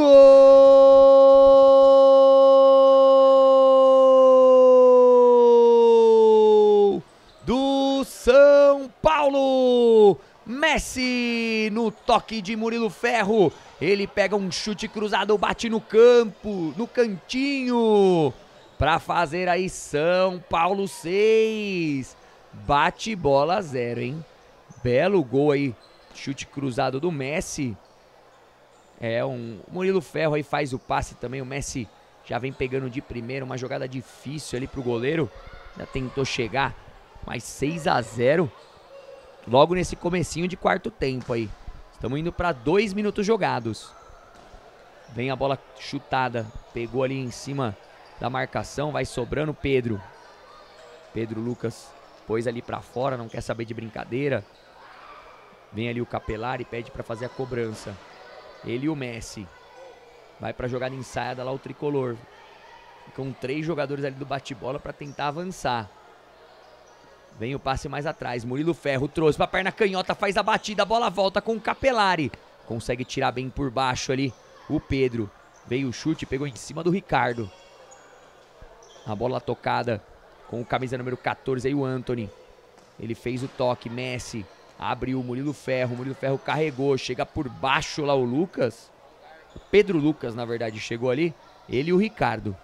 Gol do São Paulo! Messi no toque de Murilo Ferro. Ele pega um chute cruzado, bate no campo, no cantinho, para fazer aí São Paulo seis. Bate bola zero, hein? Belo gol aí, chute cruzado do Messi. É um Murilo Ferro aí faz o passe também, o Messi já vem pegando de primeira, uma jogada difícil ali pro goleiro. Já tentou chegar, mas seis a zero. Logo nesse comecinho de quarto tempo aí. Estamos indo para dois minutos jogados. Vem a bola chutada. Pegou ali em cima da marcação. Vai sobrando Pedro. Pedro Lucas pôs ali para fora. Não quer saber de brincadeira. Vem ali o Capelari. Pede para fazer a cobrança. Ele e o Messi. Vai para jogada ensaiada lá o tricolor. Ficam três jogadores ali do bate-bola para tentar avançar. Vem o passe mais atrás, Murilo Ferro trouxe pra perna canhota, faz a batida, a bola volta com o Capelari. Consegue tirar bem por baixo ali o Pedro. Veio o chute, pegou em cima do Ricardo. A bola tocada com o camisa número quatorze aí, o Antony. Ele fez o toque, Messi abriu o Murilo Ferro, Murilo Ferro carregou, chega por baixo lá o Lucas. Pedro Lucas, na verdade, chegou ali, ele e o Ricardo.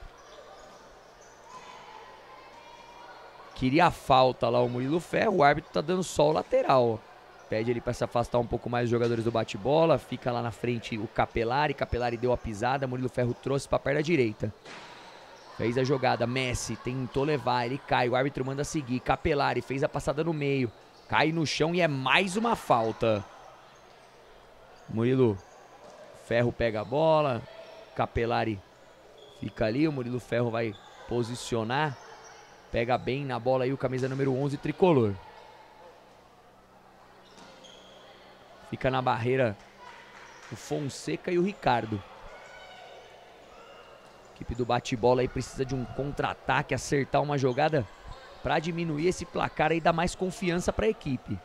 Queria a falta lá o Murilo Ferro, o árbitro tá dando só o lateral. Pede ele para se afastar um pouco mais os jogadores do bate-bola, fica lá na frente o Capelari, Capelari deu a pisada, Murilo Ferro trouxe para a perna direita. Fez a jogada, Messi tentou levar, ele cai, o árbitro manda seguir, Capelari fez a passada no meio, cai no chão e é mais uma falta. Murilo Ferro pega a bola, Capelari fica ali, o Murilo Ferro vai posicionar. Pega bem na bola aí o camisa número onze, tricolor. Fica na barreira o Fonseca e o Ricardo. A equipe do bate-bola aí precisa de um contra-ataque, acertar uma jogada para diminuir esse placar aí e dar mais confiança para a equipe.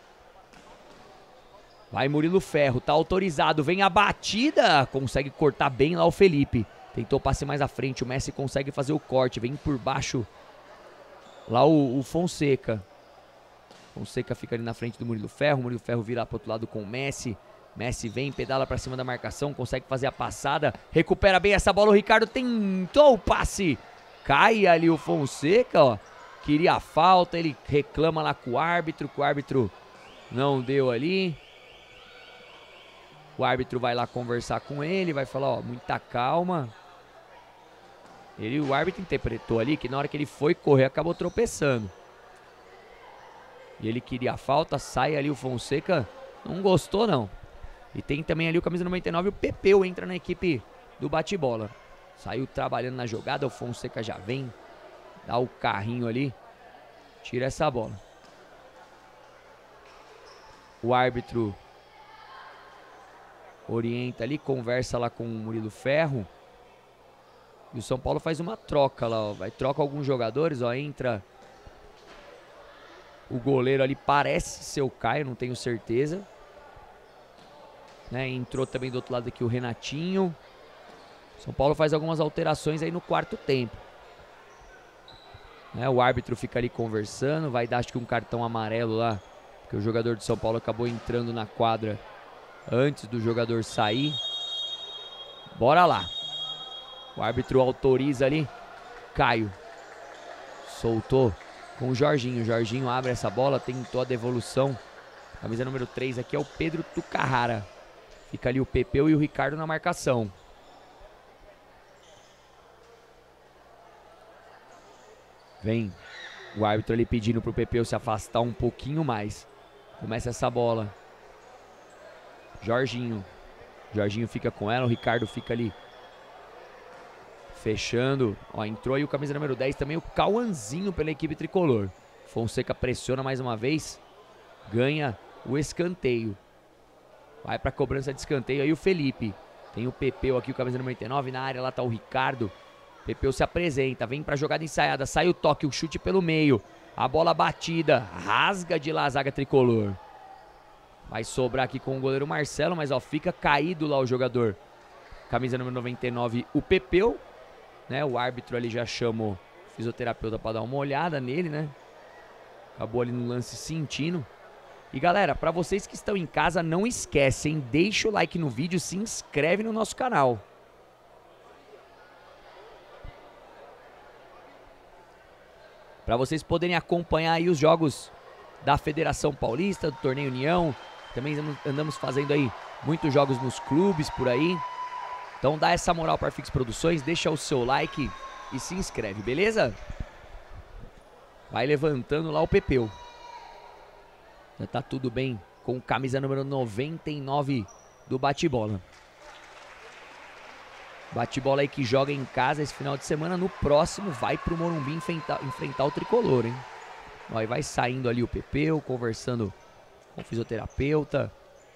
Vai Murilo Ferro, tá autorizado, vem a batida, consegue cortar bem lá o Felipe. Tentou passe mais à frente, o Messi consegue fazer o corte, vem por baixo lá o, o Fonseca. Fonseca fica ali na frente do Murilo Ferro, Murilo Ferro vira pro outro lado com o Messi. Messi vem, pedala pra cima da marcação, consegue fazer a passada, recupera bem essa bola, o Ricardo tentou o passe. Cai ali o Fonseca, ó. Queria a falta, ele reclama lá com o árbitro, que o árbitro não deu ali. O árbitro vai lá conversar com ele, vai falar, ó, muita calma. Ele, o árbitro interpretou ali que na hora que ele foi correr, acabou tropeçando. E ele queria a falta, sai ali o Fonseca, não gostou não. E tem também ali o camisa noventa e nove, o Pepeu entra na equipe do bate-bola. Saiu trabalhando na jogada, o Fonseca já vem, dá o carrinho ali, tira essa bola. O árbitro orienta ali, conversa lá com o Murilo Ferro. E o São Paulo faz uma troca lá, ó. Vai troca alguns jogadores, ó, entra o goleiro ali, parece ser o Caio, não tenho certeza. Né, entrou também do outro lado aqui o Renatinho. São Paulo faz algumas alterações aí no quarto tempo. Né, o árbitro fica ali conversando, vai dar acho que um cartão amarelo lá, porque o jogador de São Paulo acabou entrando na quadra antes do jogador sair. Bora lá. O árbitro autoriza ali. Caio soltou com o Jorginho. O Jorginho abre essa bola, tentou a devolução. Camisa número três aqui é o Pedro Tucarrara. Fica ali o Pepeu e o Ricardo na marcação. Vem o árbitro ali pedindo pro Pepeu se afastar um pouquinho mais. Começa essa bola. Jorginho. Jorginho fica com ela, o Ricardo fica ali fechando. Ó, entrou aí o camisa número dez também, o Cauãzinho pela equipe tricolor. Fonseca pressiona mais uma vez. Ganha o escanteio. Vai pra cobrança de escanteio aí o Felipe. Tem o Pepeu aqui, o camisa noventa e nove na área, lá tá o Ricardo. Pepeu se apresenta, vem pra jogada ensaiada, sai o toque, o chute pelo meio. A bola batida, rasga de lá a zaga tricolor. Vai sobrar aqui com o goleiro Marcelo, mas ó, fica caído lá o jogador. Camisa número noventa e nove, o Pepeu. Né, o árbitro ali já chamou o fisioterapeuta pra dar uma olhada nele, né? Acabou ali no lance sentindo. E galera, pra vocês que estão em casa, não esquecem, deixa o like no vídeo, se inscreve no nosso canal. Para vocês poderem acompanhar aí os jogos da Federação Paulista, do Torneio União. Também andamos fazendo aí muitos jogos nos clubes por aí. Então dá essa moral para Fix Produções, deixa o seu like e se inscreve, beleza? Vai levantando lá o Pepeu. Já tá tudo bem com camisa número noventa e nove do bate-bola. Bate-bola aí que joga em casa esse final de semana. No próximo vai pro Morumbi enfrentar, enfrentar o tricolor, hein? Ó, e vai saindo ali o Pepeu, conversando com o fisioterapeuta.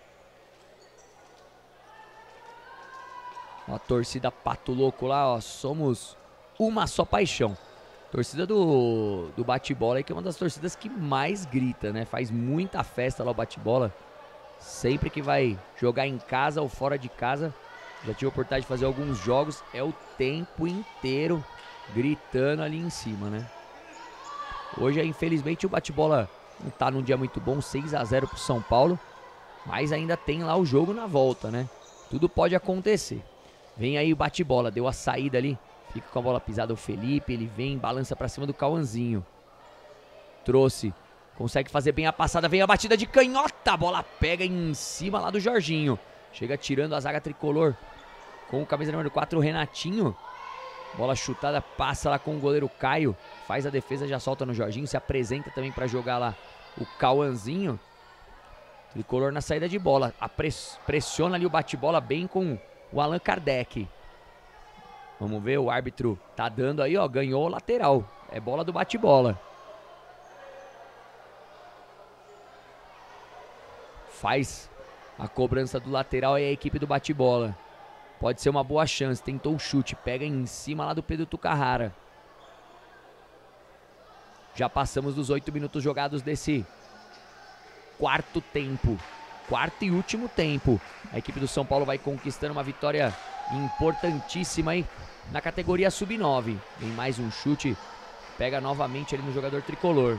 Ó, a torcida Pato Louco lá, ó. Somos uma só paixão. Torcida do, do bate-bola aí, que é uma das torcidas que mais grita, né? Faz muita festa lá o bate-bola. Sempre que vai jogar em casa ou fora de casa. Já tive a oportunidade de fazer alguns jogos. É o tempo inteiro gritando ali em cima, né? Hoje, infelizmente, o bate-bola não tá num dia muito bom. seis a zero pro São Paulo. Mas ainda tem lá o jogo na volta, né? Tudo pode acontecer. Vem aí o bate-bola. Deu a saída ali. Fica com a bola pisada o Felipe. Ele vem, balança pra cima do Cauãzinho. Trouxe. Consegue fazer bem a passada. Vem a batida de canhota. A bola pega em cima lá do Jorginho. Chega tirando a zaga tricolor com o camisa número quatro, o Renatinho. Bola chutada, passa lá com o goleiro Caio. Faz a defesa, já solta no Jorginho. Se apresenta também para jogar lá o Cauãzinho. Tricolor na saída de bola. Pressiona ali o bate-bola bem com o Allan Kardec. Vamos ver, o árbitro tá dando aí, ó, ganhou o lateral. É bola do bate-bola. Faz a cobrança do lateral aí a equipe do bate-bola. Pode ser uma boa chance, tentou o chute, pega em cima lá do Pedro Tucahara. Já passamos dos oito minutos jogados desse quarto tempo. Quarto e último tempo. A equipe do São Paulo vai conquistando uma vitória importantíssima aí na categoria sub nove. Vem mais um chute, pega novamente ali no jogador tricolor.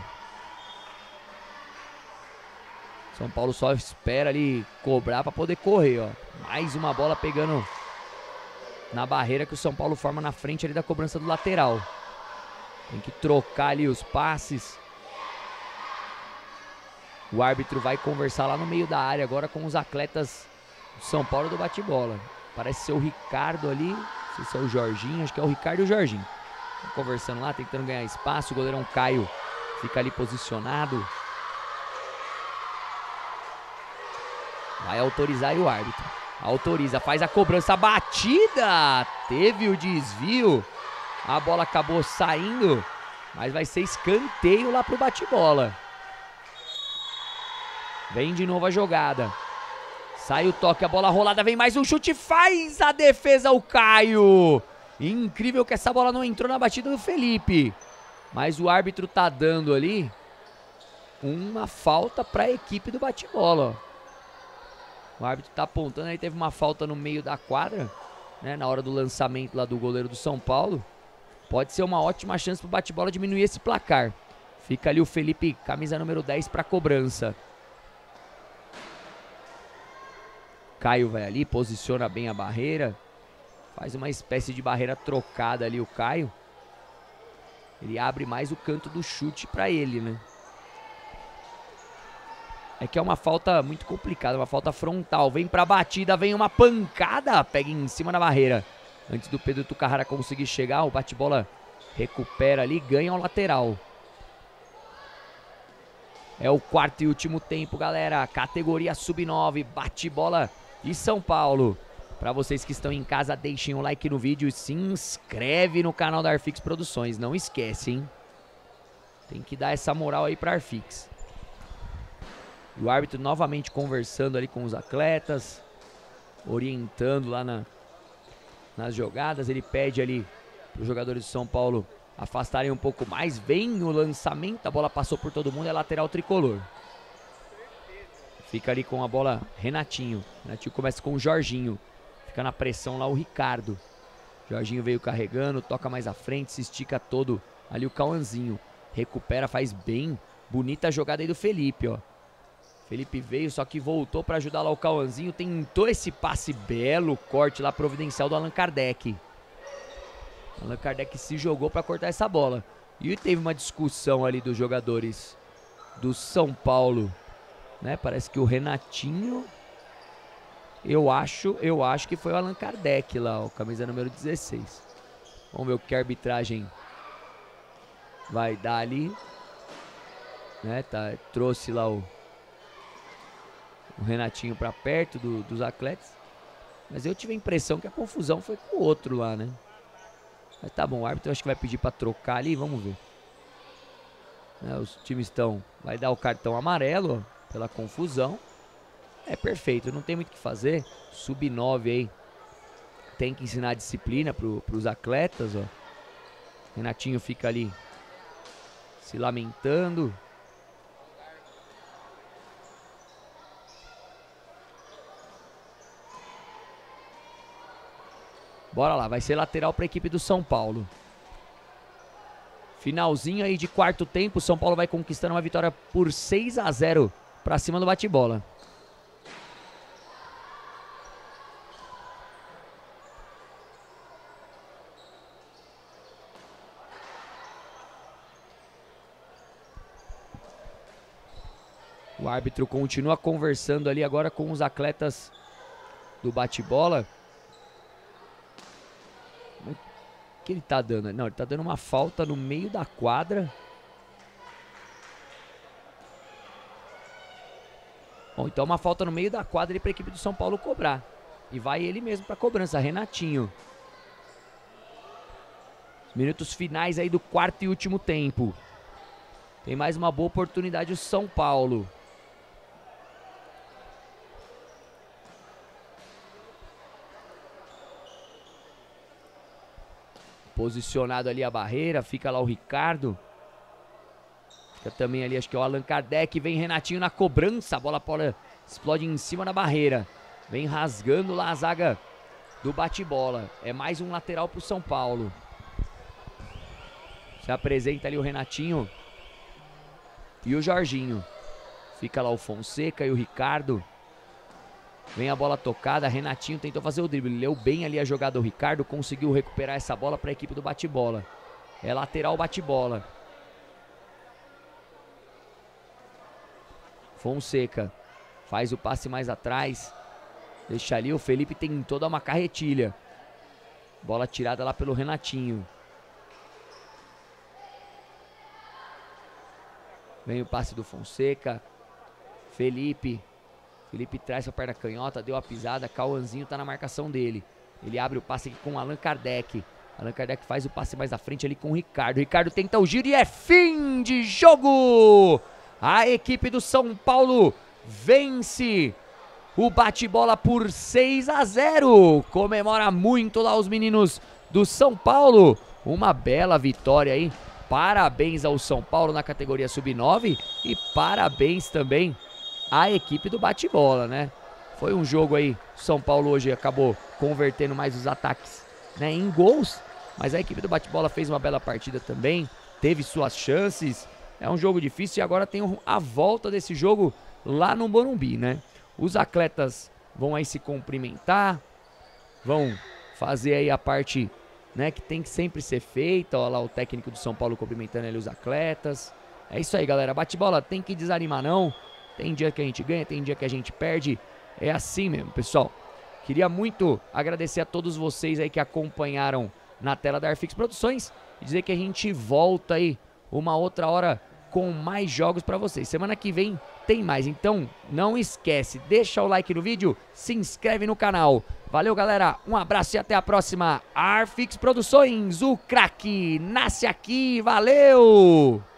São Paulo só espera ali cobrar para poder correr, ó. Mais uma bola pegando na barreira que o São Paulo forma na frente ali da cobrança do lateral. Tem que trocar ali os passes. O árbitro vai conversar lá no meio da área agora com os atletas do São Paulo do bate-bola. Parece ser o Ricardo ali, não sei se é o Jorginho, acho que é o Ricardo e o Jorginho. Estão conversando lá, tentando ganhar espaço. O goleirão Caio fica ali posicionado. Vai autorizar aí o árbitro. Autoriza, faz a cobrança, a batida. Teve o desvio. A bola acabou saindo, mas vai ser escanteio lá pro bate-bola. Vem de novo a jogada. Sai o toque, a bola rolada, vem mais um chute, faz a defesa o Caio. Incrível que essa bola não entrou na batida do Felipe. Mas o árbitro tá dando ali uma falta para a equipe do bate-bola. O árbitro tá apontando aí, teve uma falta no meio da quadra, né, na hora do lançamento lá do goleiro do São Paulo. Pode ser uma ótima chance pro bate-bola diminuir esse placar. Fica ali o Felipe, camisa número dez, para cobrança. Caio vai ali, posiciona bem a barreira. Faz uma espécie de barreira trocada ali o Caio. Ele abre mais o canto do chute para ele, né? É que é uma falta muito complicada, uma falta frontal. Vem pra batida, vem uma pancada, pega em cima da barreira. Antes do Pedro Tucahara conseguir chegar, o bate-bola recupera ali, ganha o lateral. É o quarto e último tempo, galera. Categoria sub nove, bate-bola e São Paulo. Para vocês que estão em casa, deixem um like no vídeo e se inscreve no canal da Arfix Produções. Não esquece, hein? Tem que dar essa moral aí pra Arfix. E o árbitro novamente conversando ali com os atletas, orientando lá na, nas jogadas. Ele pede ali para os jogadores de São Paulo afastarem um pouco mais. Vem o lançamento, a bola passou por todo mundo, é lateral tricolor. Fica ali com a bola Renatinho. Renatinho começa com o Jorginho. Fica na pressão lá o Ricardo. Jorginho veio carregando, toca mais à frente, se estica todo. Ali o Cauãzinho. Recupera, faz bem. Bonita a jogada aí do Felipe, ó. Felipe veio, só que voltou para ajudar lá o Cauãzinho. Tentou esse passe belo, corte lá providencial do Allan Kardec. Allan Kardec se jogou para cortar essa bola. E teve uma discussão ali dos jogadores do São Paulo, né? Parece que o Renatinho, eu acho, eu acho que foi o Allan Kardec lá, ó, camisa número dezesseis. Vamos ver o que a arbitragem vai dar ali, né? Tá, trouxe lá o o Renatinho pra perto do, dos atletas. Mas eu tive a impressão que a confusão foi com o outro lá, né? Mas tá bom, o árbitro acho que vai pedir pra trocar ali, vamos ver. Né, os times estão... Vai dar o cartão amarelo, ó, pela confusão. É perfeito, não tem muito o que fazer. sub nove aí. Tem que ensinar a disciplina pro, pros atletas, ó. Renatinho fica ali se lamentando. Bora lá, vai ser lateral para a equipe do São Paulo. Finalzinho aí de quarto tempo, São Paulo vai conquistando uma vitória por seis a zero para cima do bate-bola. O árbitro continua conversando ali agora com os atletas do bate-bola. O que ele tá dando? Não, ele tá dando uma falta no meio da quadra. Bom, então uma falta no meio da quadra para a equipe do São Paulo cobrar. E vai ele mesmo para cobrança, Renatinho. Minutos finais aí do quarto e último tempo. Tem mais uma boa oportunidade o São Paulo. Posicionado ali a barreira, fica lá o Ricardo. Fica também ali, acho que é o Allan Kardec. Vem Renatinho na cobrança, a bola, a bola explode em cima da barreira. Vem rasgando lá a zaga do bate-bola. É mais um lateral pro São Paulo. Se apresenta ali o Renatinho e o Jorginho. Fica lá o Fonseca e o Ricardo. Vem a bola tocada, Renatinho tentou fazer o drible, leu bem ali a jogada do Ricardo, conseguiu recuperar essa bola para a equipe do bate-bola. É lateral bate-bola. Fonseca faz o passe mais atrás, deixa ali, o Felipe tentou dar uma carretilha. Bola tirada lá pelo Renatinho. Vem o passe do Fonseca, Felipe... Felipe traz a perna canhota, deu a pisada, Cauãzinho tá na marcação dele. Ele abre o passe aqui com o Allan Kardec. Allan Kardec faz o passe mais à frente ali com o Ricardo. Ricardo tenta o giro e é fim de jogo! A equipe do São Paulo vence o bate-bola por seis a zero. Comemora muito lá os meninos do São Paulo. Uma bela vitória aí. Parabéns ao São Paulo na categoria sub nove e parabéns também a equipe do bate-bola, né? Foi um jogo aí, São Paulo hoje acabou convertendo mais os ataques, né, em gols, mas a equipe do bate-bola fez uma bela partida também, teve suas chances, é um jogo difícil e agora tem a volta desse jogo lá no Morumbi, né? Os atletas vão aí se cumprimentar, vão fazer aí a parte, né, que tem que sempre ser feita, ó lá o técnico do São Paulo cumprimentando ali os atletas. É isso aí, galera, bate-bola tem que desanimar não. Tem dia que a gente ganha, tem dia que a gente perde. É assim mesmo, pessoal. Queria muito agradecer a todos vocês aí que acompanharam na tela da Arfix Produções. E dizer que a gente volta aí uma outra hora com mais jogos pra vocês. Semana que vem tem mais. Então, não esquece, deixa o like no vídeo, se inscreve no canal. Valeu, galera. Um abraço e até a próxima. Arfix Produções, o craque nasce aqui. Valeu!